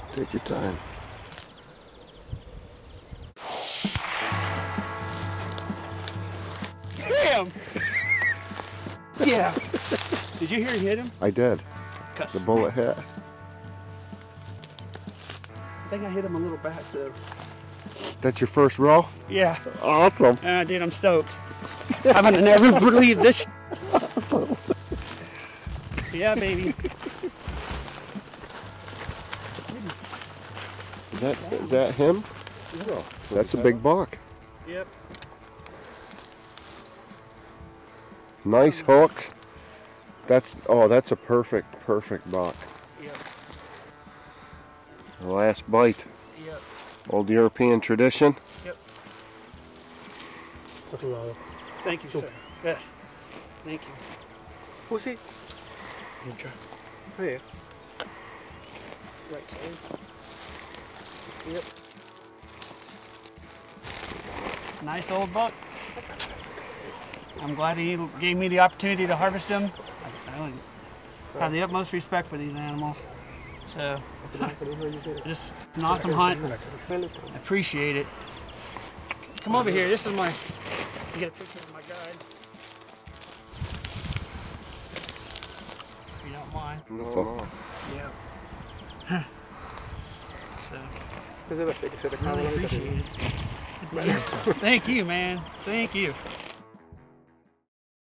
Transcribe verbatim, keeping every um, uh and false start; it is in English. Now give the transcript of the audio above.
Take your time. Bam! Yeah. Did you hear he hit him? I did. Cuss. The bullet hit. I think I hit him a little back though. That's your first row? Yeah. Awesome. Uh, dude, I'm stoked. I would never believed this. Yeah, baby. Is that, is that him? No. That's a big buck. Yep. Nice hooks. That's, oh, that's a perfect, perfect buck. Yep. The last bite. Yep. Old European tradition. Yep. Thank you, sir. Yes. Thank you. Who's he? Here. Right side. Yep. Nice old buck. I'm glad he gave me the opportunity to harvest him. I, I have the utmost respect for these animals. So, just it's an awesome hunt. I appreciate it. Come over here. This is my. You get a picture of my guide. If you don't mind. No. Yeah. So, really appreciate it. Thank you, man. Thank you.